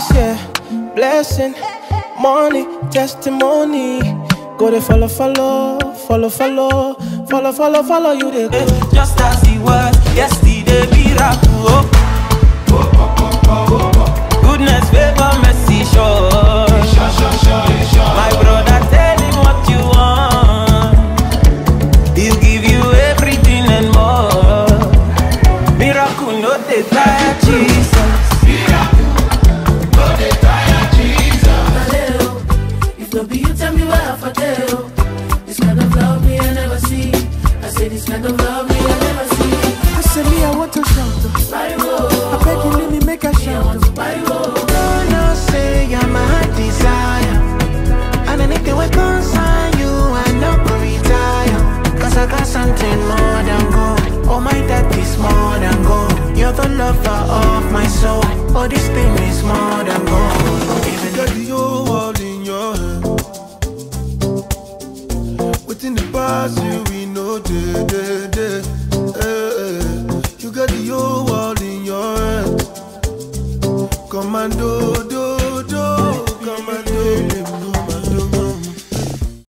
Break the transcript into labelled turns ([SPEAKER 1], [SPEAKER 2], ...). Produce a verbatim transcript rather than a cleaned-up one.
[SPEAKER 1] Peace, yeah, blessing, money, testimony. Go to follow, follow, follow, follow, follow, follow, follow you there.
[SPEAKER 2] Just as he was yesterday, miracle. Oh. Oh, oh, oh, oh, oh. Goodness, favor, mercy, sure. Sure, sure, sure, sure. My brother, tell him what you want. He'll give you everything and more. Miracle, no they tire, Jesus.
[SPEAKER 3] Miracle, no they tire, Jesus. If no be you, tell me where I for tell. This kind of love me I never see. I say this kind of love me I never see.
[SPEAKER 1] I say me, I want to shout. I beg you, let me make a shout.
[SPEAKER 4] No, no, say you're my desire. And anything we consign you, I not go retire. Cause I got something more than gold. Oh, my daddy's more than gold. You're the lover of my soul. Oh, this thing is more than gold.
[SPEAKER 5] Even you got the whole world in your hand. Within the past, you we know day, day, day. You got the whole world in your hand. Commando.